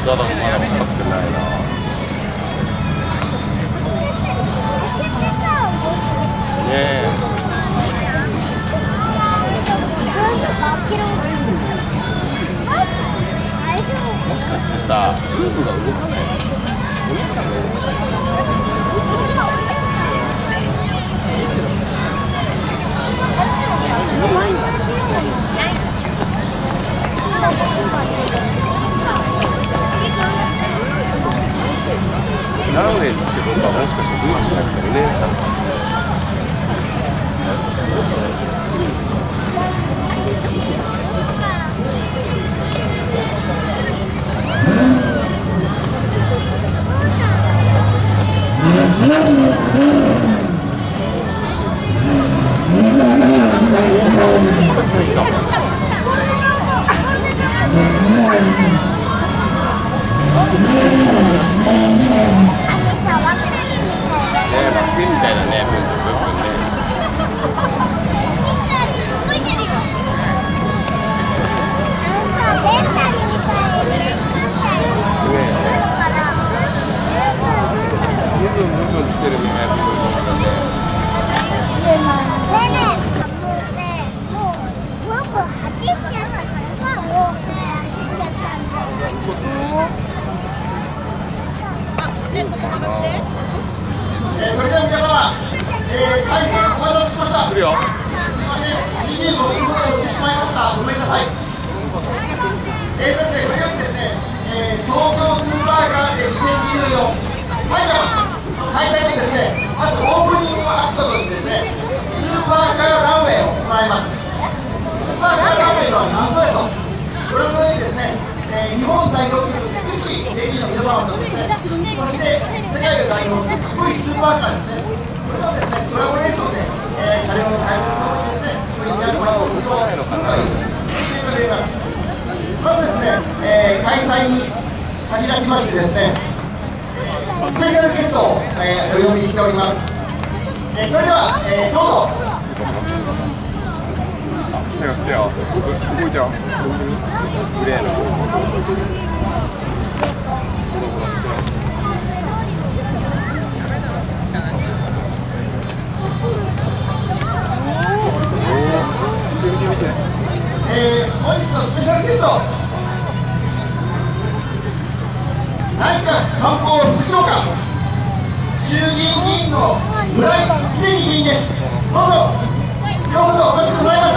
だまだ分かってないな。ねえ。もしかしてさ、ループが動かないの？お兄さんが動かないの？ランウェイってことはもしかしてループじゃなくてお姉さん？みたいなね、ブンブンね。ブンブン来てるね、ブンブンね。 それでは皆様、大変お待たせしました。すいません、25分ほど押してしまいました。ごめんなさい。これよりですね、東京スーパーカーで2024埼玉の開催でですね、まずオープニングアクトとしてですね、スーパーカーランウェイを行います。スーパーカーランウェイは何ぞやと、ご覧のようにですね、日本を代表する美しいレディーの皆様とですね、そして世界を代表するかっこいいスーパーカーですね、これのですね、コラボレーションで、車両の解説ともにですね、皆様を運動するというイベントであります。まずですね、開催に先立ちましてですね、スペシャルゲストを、お呼びしております。それでは、どうぞ。 手が来てよ。動いてよ。グレーの。 本日のスペシャルゲスト、内閣観光副長官、衆議院議員の村井秀樹議員です。どうぞ、ようこそお越しくださいました。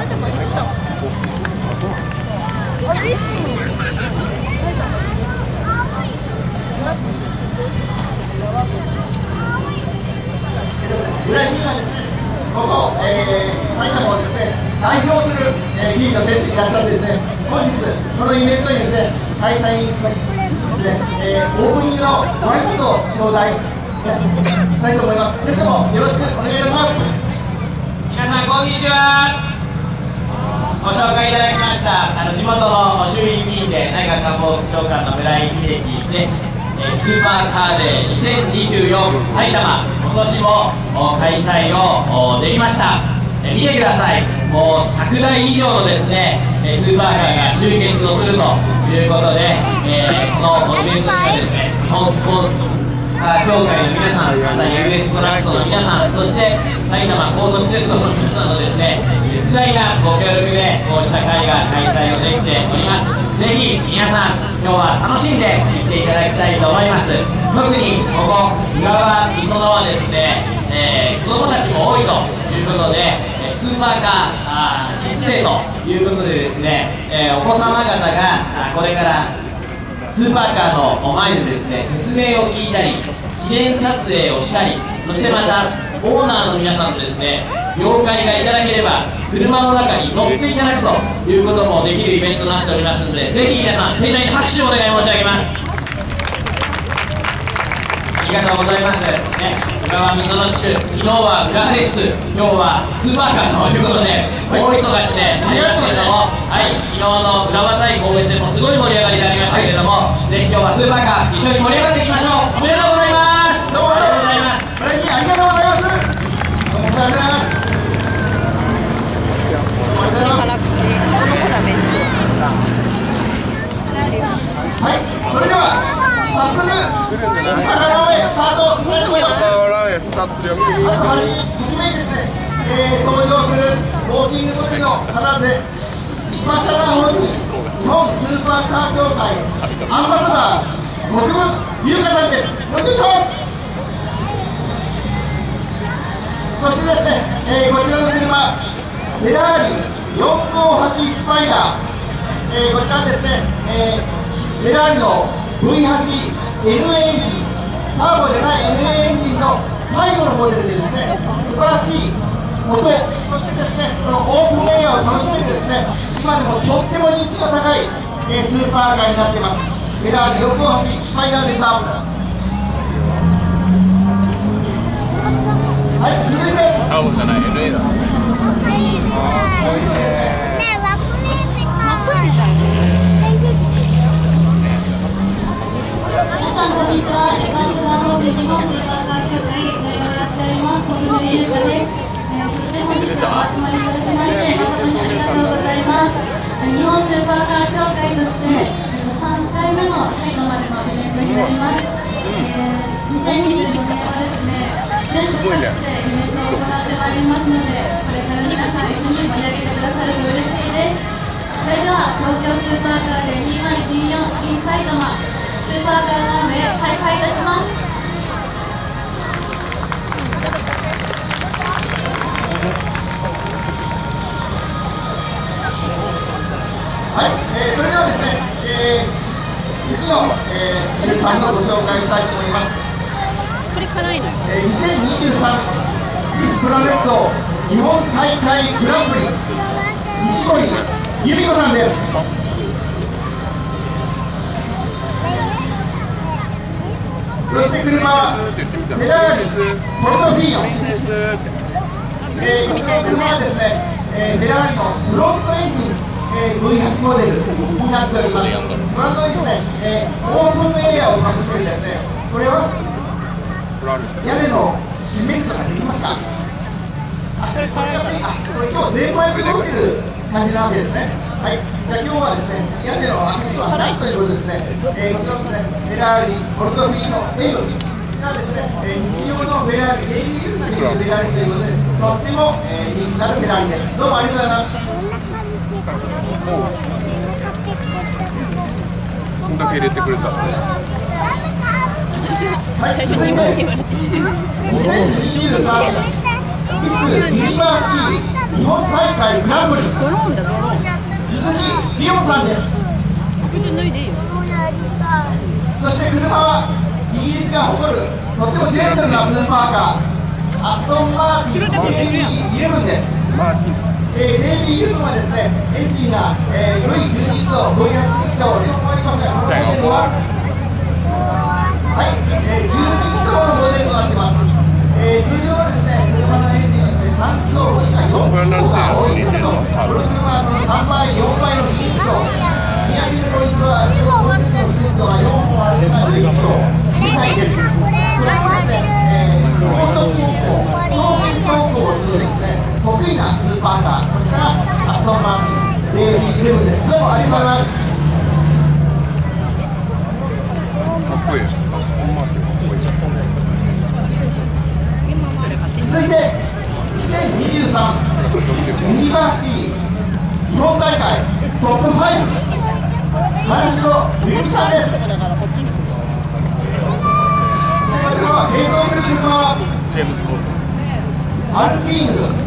村井議員はですね、ここ、埼玉をですね、代表する、議員が先生いらっしゃってですね、本日このイベントにですね、開催先ですね、オープニングのご挨拶を頂戴したいと思います。ぜひともよろしくお願いいたします。 皆さんこんにちは。ご紹介いただきました地元の衆議院議員で内閣官房副長官の村井秀樹です。スーパーカーデー2024埼玉、今年も開催をできました。見てください、もう100台以上のですねスーパーカーが集結をするということで、このイベントにはですね、日本スポーツカー協会の皆さん、また US トラストの皆さん、そして埼玉高速鉄道の皆さんのですね絶大なご協力でこうした会が開催をできております。ぜひ皆さん今日は楽しんで来ていただきたいと思います。特にここ浦和美園はですね、子どもたちも多いということで、スーパーカーキッズデーということでですね、お子様方がこれからスーパーカーの前でですね説明を聞いたり記念撮影をしたり、そしてまたオーナーの皆さんとですね了解がいただければ車の中に乗っていただくということもできるイベントになっておりますので、ぜひ皆さん盛大に拍手をお願い申し上げます。ありがとうございます、ね、浦和美園地区、昨日は浦和レッズ、今日はスーパーカーということで、大忙しでありましたけれども、はい、昨日の浦和対神戸戦もすごい盛り上がりでありましたけれども、ぜひ今日はスーパーカー一緒に盛り上がっていきましょう。おめでとうございます。 どうもありがとうございます。村井議員ありがとうございます。どうもありがとうございます。どうもありがとうございます。はい、それ登場するウォーキングモデルの方で一般社団法人日本スーパーカー協会アンバサダー国分優香さんです。よろしくお願いします。そしてですね、こちらの車フェラーリ458スパイダー、こちらはですね、フェラーリの V8N エンジン、ターボじゃない NA エンジンの最後のモデルでですね、素晴らしい音、そしてですね、このオープンエアを楽しめるですね、今でもとっても人気が高い、スーパーカーになっています。フェラーリ458スパイダーでした。はい、続いてターボじゃない NA だ。 続いてですね、 皆さんこんにちは。一般社団法人日本スーパーカー協会チャリをやっております国分優香です。そして本日はお集まりいただきまして誠にありがとうございます。日本スーパーカー協会として3回目の埼玉でのイベントになります。2022年はですね、全国各地でイベントを行ってまいりますので、これから皆さん一緒に盛り上げてくださると嬉しいです。それでは東京スーパーカーで2024 in 埼玉スーパーカーランウェイ開催いたします。 はい、それではですね、次の、皆さんのご紹介したいと思います。 これ辛いのよ。 2023ミスプラネット日本大会グランプリ西堀由美子さんです。そして車はフェラーリポルトフィーノ、こちらの車はですね、フェラーリのフロントエンジンV8 モデルになっております。ご覧のようにですね、オープンエアを楽しめるですね、これは屋根の閉めるとかできますか？これ今日全前で動いてる感じなわけですね。はい、じゃあ今日はですね、屋根の開け閉めはなしということですね。こちらのですね、フェラーリポルトフィーノ M、こちらはですね、日常のフェラーリ、デイリーユースができるフェラーリということで、とっても、人気のあるフェラーリです。どうもありがとうございます。 こんだけ入れてくれたらね。 はい、続いて2023ミスユニバーシティ日本大会グランプリドローンだドローン。 鈴木リオンさんです。 開けて脱いでいいよ。 そして車はイギリスが誇るとってもジェントルなスーパーカーアストンマーティン AB11 です。AB11 はですね、エンジンが V12 気筒 V8 気筒両方ありますが、このモデルははい、12気筒のモデルとなっています。通常はですね、車のエンジンはですね、3気筒もしくは4気筒が多いんですけど、この車はその3倍、4倍の12気筒。見分けるポイントは、コンセントのスリットが4本あるのが12気筒みたいです。これはですね、高速走行、長距離走行をするですね、得意なスーパーカー、こちらがアストンマーティン AB11 です。どうもありがとうございます。 かっこいい。 続いて2023ミスユニバーシティ日本大会トップ5金城美幸さんです。そしてこちらは並走する車はジェームズ・ボンド。 アルピーヌ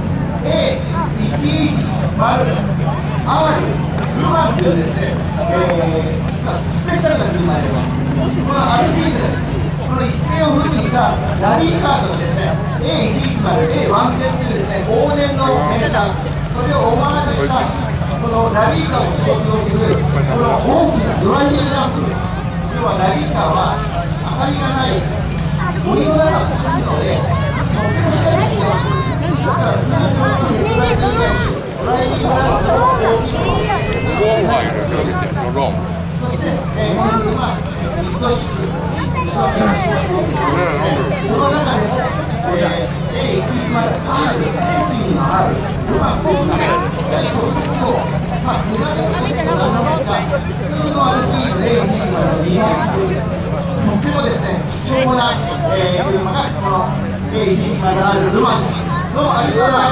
A110R ルマンというですね、スペシャルな車です。このアルピーヌ、この一世を風靡したラリーカーとしてですね、A110、A110 というですね、往年の名車、それをオマージュしたこのラリーカーを象徴するこの大きなドライビングランプ。要はラリーカーは明かりがない森の中を走るので、とっても光が必要ですから、通常のヘッドライト以外にドライビングランプを大きくつけているのがない状況です。そして、この車、ミッドシップ、後ろについているので、その中でも、A110R、レーシングのあるルマンということで、特別そう、値段でも特別なんですが、普通のアルピーヌ A110 のリバースとってもですね、貴重な、車がこの A110R ルマンです。 どうもありがとうございます。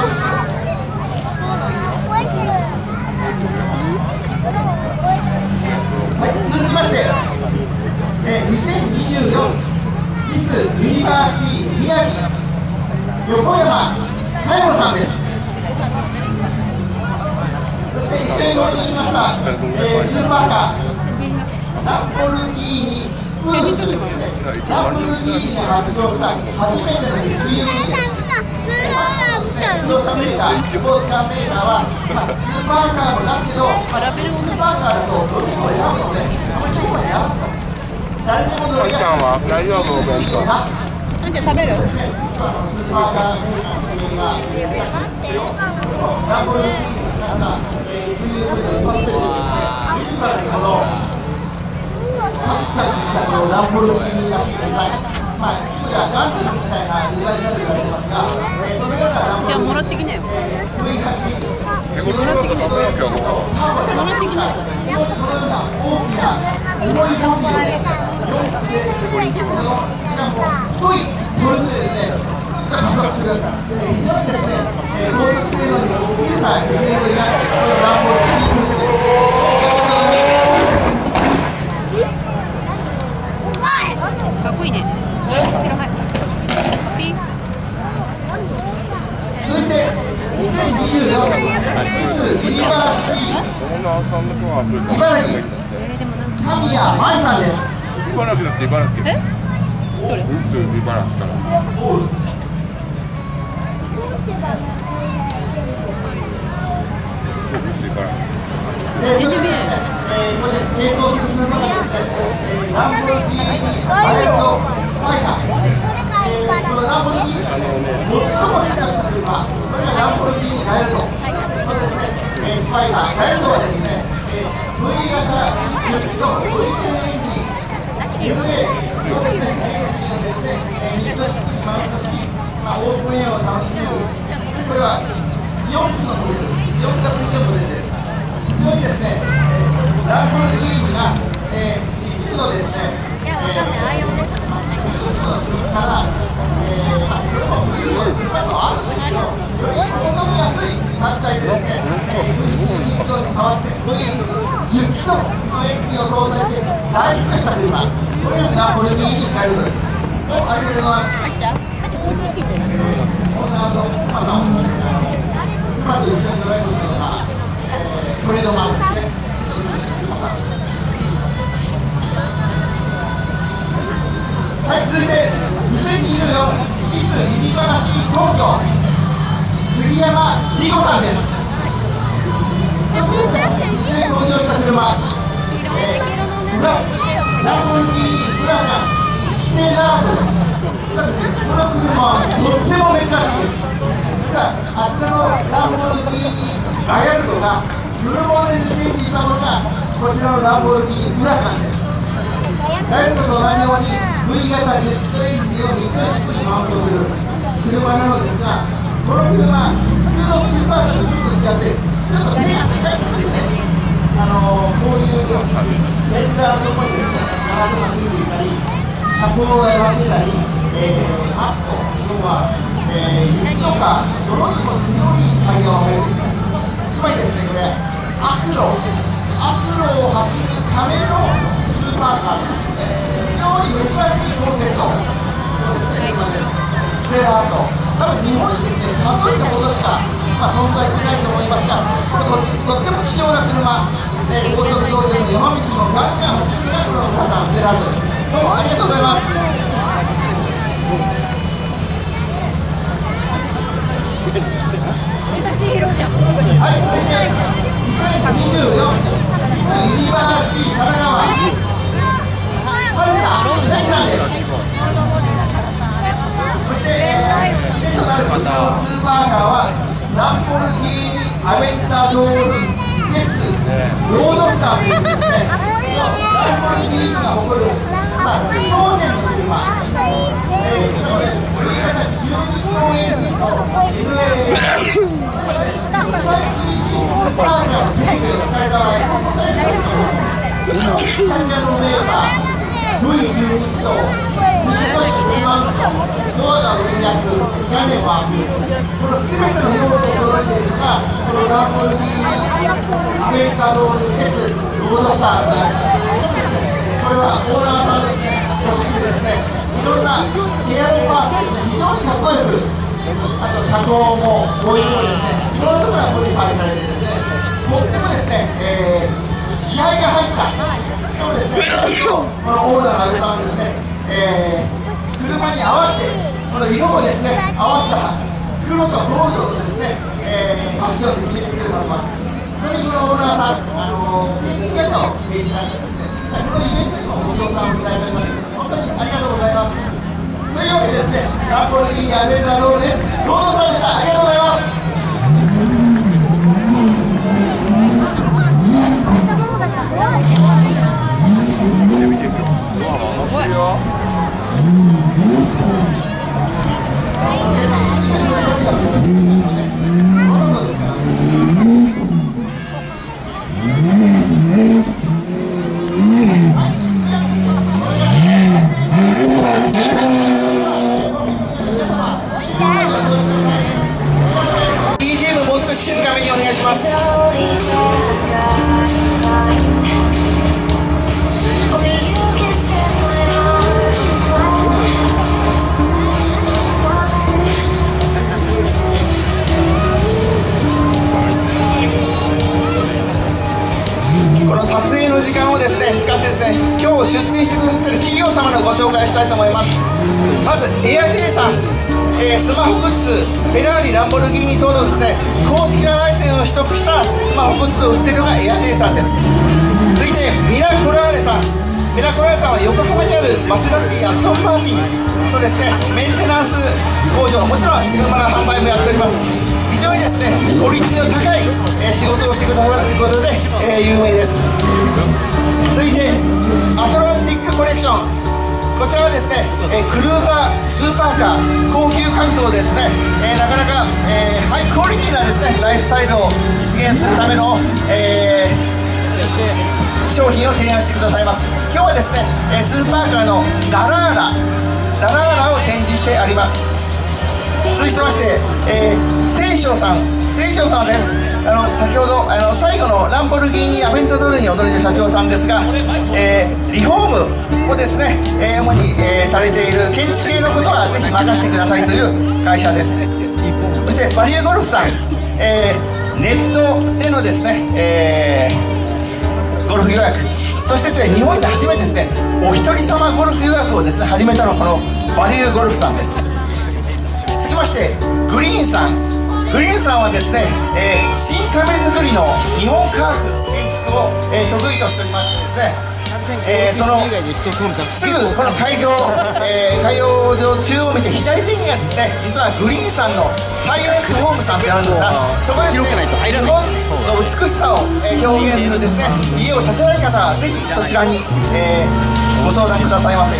はい、続きまして、2024ミスユニバーシティ宮城横山佳代子さんです。そして一緒に登場しました、スーパーカーランボルギーニウルスということで、ランボルギーニが発表した初めての SUV です。自動車メーカー、スポーツカーメーカーは、スーパーカーも出すけど、スーパーカーだとどれも選ぶので、あまり商売にならんと。誰でも乗りやすい SUV を出す。 なんで食べる？ ですね、実はスーパーカーメーカーの経営がやったんですけど、このランボルギーニになった SUV の一発目というですね、自らにこのカクカクしたこのランボルギーニらしいデザイン、一部ではガンデルみたいなデザインになると言われてますが、そのようなランボルギーニ V8 もらってきね。 ターボで非常にこのような大きな重いボディをですね、4駆でしかも太いトルクでですね、ぐっと加速する、非常にですね、高速性能にも優れた SUV がこのランボルギーニブースです。 かっこいいね。 続いて2024ミスユニバーシティ茨城神谷真理さんです。 茨城だって茨城。 え？ どれ？茨城から。 そしてですね、ここで並走する車がですね、ランボルギーニワイルドスパイダー、このランボルギーニですね、最も変化した車、これがランボルギーニガイルドのですね、スパイダー、ガイルドはですね、V 型10気筒 V10 エンジン、MA のですね、エンジンをですね、ミッドシップにマウントし、オープンエアを楽しめる、そしてこれは4駆のモデル、4W のモデルです。非常にですね、ランボルギーニが、一部のですね、富裕層の車から、これも富裕層の車とあるんですけど、より求めやすい単体でですね、V12 気筒に変わって V10 気筒のエンジンを搭載して大ヒットした車、これがランボルギーニガイルドです。どうもありがとうございます。オーナーの熊さんをですね、熊と一緒にドライブするのがトレードマークですね。一緒にすみません。はい、続いて2024ミスユニバーシティ東京杉山理子さんです。そしてですね、一緒に登場した車、ランボルギーニウラガンステラートです。実はですね、この車はとっても珍しいです。実はあちらのランボルギーニガイルドがフルモデルチェンジしたものがこちらのランボルギーニウラガンです。ガイルドと同じように V 型10気筒エンジンをミッドシップにマウントする車なのですが、この車、普通のスーパーカーとちょっと違って、ちょっと背が高いんですよね。こういうフェンダーのところにですね、ガラスがついていたり、車高が割れてたり、マット、要は、雪とか泥にも強いタイヤを履いています。つまりですね、これ、悪路を走るためのスーパーカーなんですね。非常に珍しいコンセプトのですね、車です。ステラート。多分日本にですね、数えたほどしか、存在してないと思いますが、これとっても希少な車、高速道路でも山道もガンガン走るのがこのウラガンステラートです。どうもありがとうございます。はい、続いて2024ミスユニバーシティ神奈川春田美咲さんです。そして、締めとなるこちらのスーパーカーはランボルギーニアベンタドールデスロードスターというですね、ランボルギーニが誇る、頂点の車、実はこれ V 型12気筒エンジンと MA 一番厳しいスーパーカーの定義を書かれた場合、この答えが出るかもしれません。イタリアのメーカー V12 気筒ミッドシ車ドアが上に開く、屋根も開く、この全ての要素を揃えているのがこのランボルギーニアベンタドール S ロードスターです。これはオーナーさんですね、ご指揮でですね、いろんなエアロパーツですね、非常にかっこよく、あと車高もボイスもですね、いろんなところがモディファイされてですね、とってもですね、気合が入った、しかもですね、このオーナーの安倍さんはですね、車に合わせて、この色もですね、合わせた黒とゴールドのですね、ファッションで決めてきてくれてます。ちなみにこのオーナーさん、建設会社を経営しましてですね、このイベントにもご協賛をいただいております。本当にありがとうございます。というわけでですね、ランボルギーニアベンタドールです。ロードスターでした。ありがとうございます。BGM もう少し静かめにお願いします。この撮影の時間をですね使ってですね、今日出展してくださっている企業様のご紹介したいと思います。まずエアジェイさん、スマホグッズ、フェラーリ、ランボルギーニ等のですね公式なライセンスを取得したスマホグッズを売っているのがエアジェイさんです。続いてミラコラーレさん、ミラコラーレさんは横浜にあるマセラティ、アストンマーティンのですねメンテナンス工場、もちろん車の販売もやっております。非常にですねクオリティの高い、仕事をしてくださるということで、有名です。続いてアトランティックコレクション、こちらはですね、クルーザー、スーパーカー、高級家具をですね、なかなか、ハイクオリティなですねライフスタイルを実現するための、商品を提案してくださいます。今日はですね、スーパーカーのダラーラを展示してあります。続きまして、清少さんはね、先ほど最後のランボルギーニアベンタドールにお乗りの社長さんですが、リフォームをですね、主に、されている建築系のことはぜひ任せてくださいという会社です。そしてバリューゴルフさん、ネットでのですね、ゴルフ予約、そしてですね日本で初めてですねお一人様ゴルフ予約をですね始めたのはこのバリューゴルフさんです。続きましてグリーンさんはですね、新亀作りの日本家屋建築を、得意としておりましてですね、そのすぐこの会場上中央を見て左手にはですね実はグリーンさんのサイエンスホームさんってあるんですが、そこですね日本の美しさを、表現するですね家を建てられる方はぜひそちらに、ご相談くださいませ。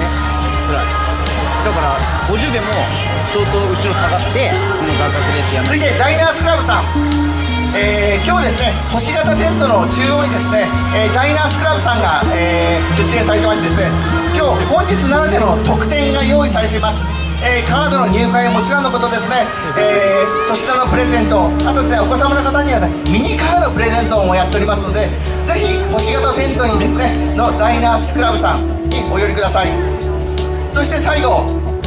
だから50秒も相当後ろ下がってこの画角でやる。 続いてダイナースクラブさん、今日ですね星型テントの中央にですね、ダイナースクラブさんが、出展されてましてですね、今日本日ならでの特典が用意されています。カードの入会はもちろんのことですね、粗品のプレゼント、あとですねお子様の方には、ね、ミニカードプレゼントもやっておりますので、ぜひ星型テントにですねのダイナースクラブさんにお寄りください。そして最後、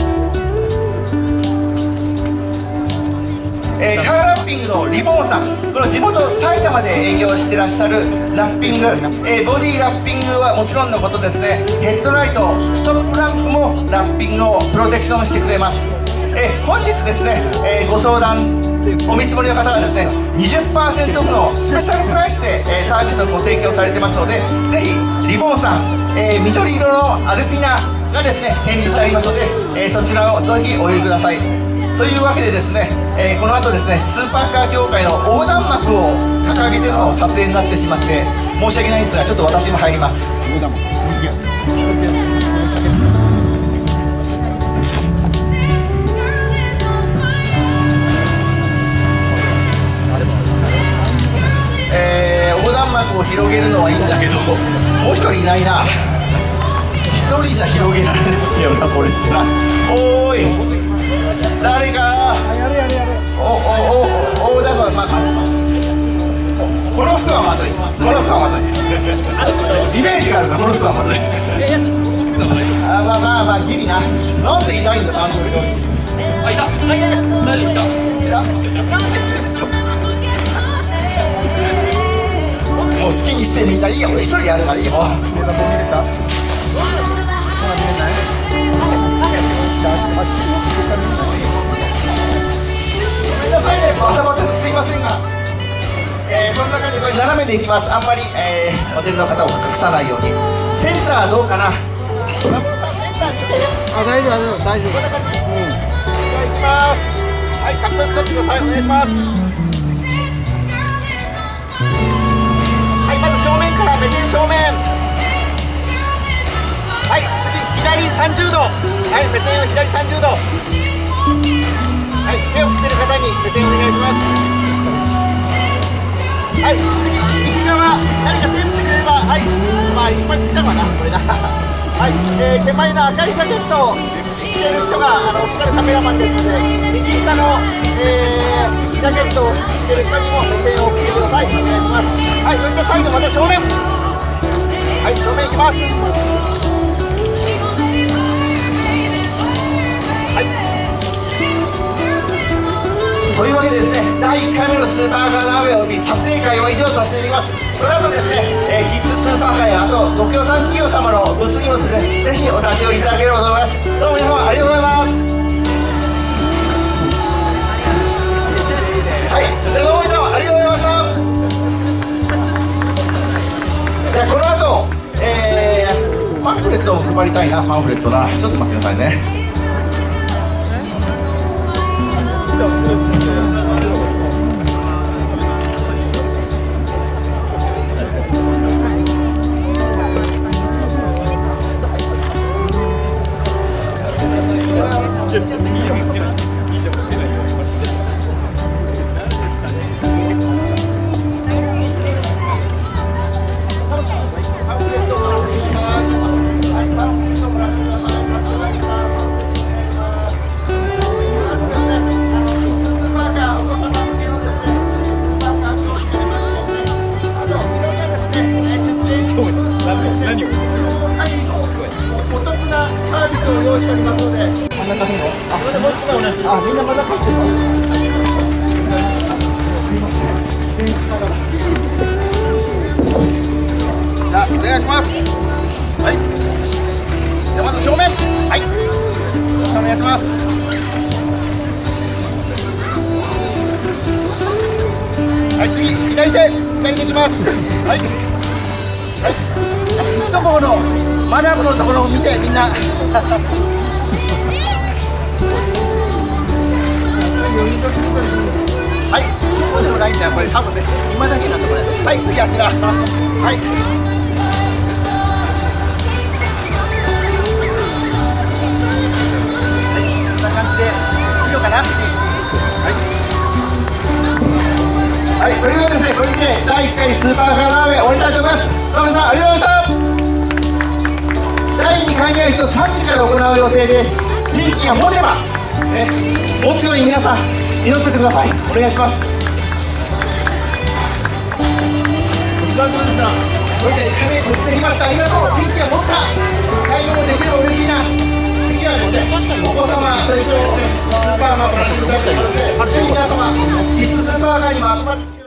カーラッピングのリボンさん、この地元埼玉で営業してらっしゃるラッピング、ボディラッピングはもちろんのことですね、ヘッドライト、ストップランプもラッピングをプロテクションしてくれます。本日ですね、ご相談お見積もりの方はですね 20% オフのスペシャルプライスで、サービスをご提供されてますので、ぜひリボンさん、緑色のアルピナがですね展示してありますので、そちらをぜひお寄りください。というわけでですね、この後ですねスーパーカー協会の横断幕を掲げての撮影になってしまって申し訳ないんですが、ちょっと私も入ります。横断幕を広げるのはいいんだけど、もう一人いないな。一人じゃ広げられないんだよなこれってな。おーい誰かおだからまあこの服はまずい、この服はまずいイメージがあるからこの服はまずいあ、まあギリな。なんでいないんだ段取り通り。あ、いたもう好きにしてみんないいよ、俺一人やればいいよ。バタバタですいませんが、そんな感じでこれ斜めでいきます。あんまり、モデルの方を隠さないように。センターどうかな。あ、大丈夫大丈夫。こんな感じ。じゃあ行きます。はい、かっこよく撮ってください。お願いします。はい、まず正面から目線正面。はい、次左30度。はい、目線は左30度。はい、手を振ってる方に目線お願いします。はい、次右側何か手振ってくれれば、はい、まあいっぱい振っちゃうかなこれだ。はい、手前の赤いジャケットを着ている人がオフィシャルカメラマンですので、右下の、ジャケットを着ている人にも目線を送ってください。お願いします。はい、そして最後また正面。はい、正面いきます。はい。というわけでですね、第1回目のスーパーカーナーベおよび撮影会を以上とさせていただきます。その後ですね、キッズスーパーカーやあとご協賛企業様のブースにもですね、ぜひお立ち寄りいただければと思います。どうも皆様ありがとうございます。はい、どうも皆様ありがとうございました。じゃあこの後、パンフレットを配りたいな。パンフレットな、ちょっと待ってくださいね。お願いします。はい。じゃあまず正面。はい。お願いします。はい、次左手いきます。はい。はい。いいところのマダムのところを見てみんな。はい。そうでもないんだよこれ多分ね。今だけなんだこれ。はい。次あちら。はい。はい、それではですね、これで第1回スーパーカーナーベ終わりたいと思います。どうも皆さんありがとうございました。第2回目は一応3時から行う予定です。天気が持てば、持つように皆さん祈っててください。お願いします。これで1回目無事できました。ありがとう。天気が持った。2回目もできれば嬉しいな。次はですね、お子様と一緒にですね、スーパーマンを楽しみたいと思います。ぜひ皆様、キッズスーパーカーにも集まってきて